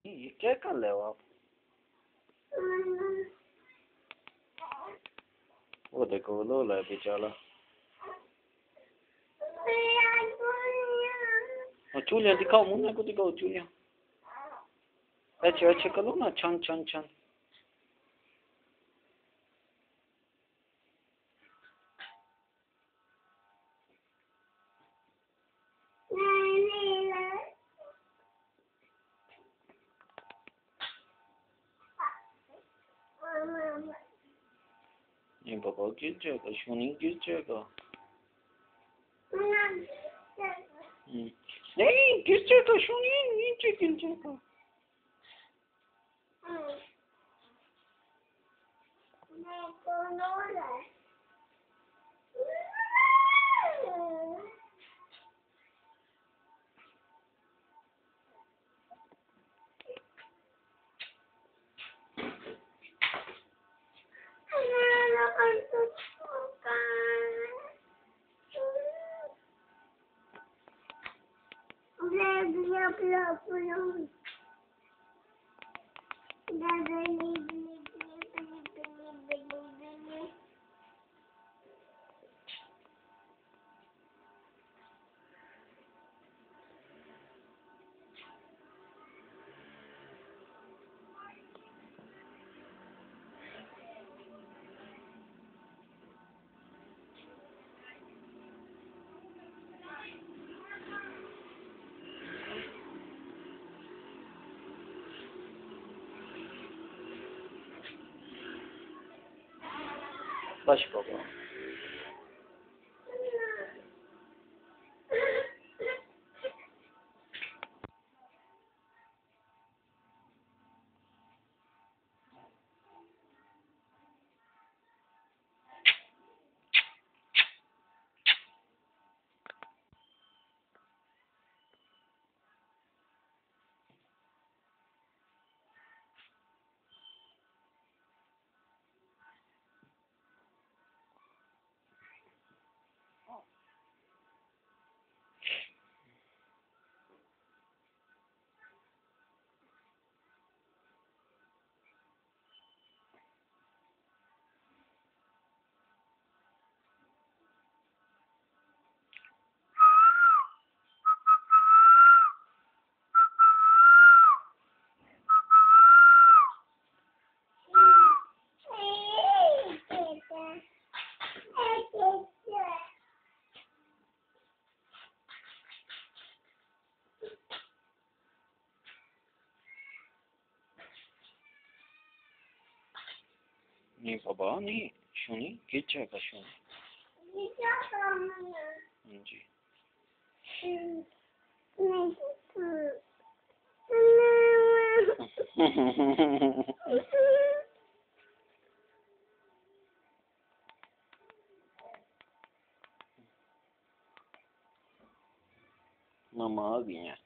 ये क्या कर रहे हो आप? वो देखो लो है बेचारा। और चूलिया दिखाओ, मुन्ना को दिखाओ चूलिया। अच्छे अच्छे करो ना, छन छन छन। ये बाबा गिर जाएगा, शूनी गिर जाएगा। नहीं गिर जाएगा, शूनी नीचे गिर जाएगा। बस बाबा। नहीं बाबा नहीं, शूनी गिर जाएगा शूनी। जी मामा आ गई हैं।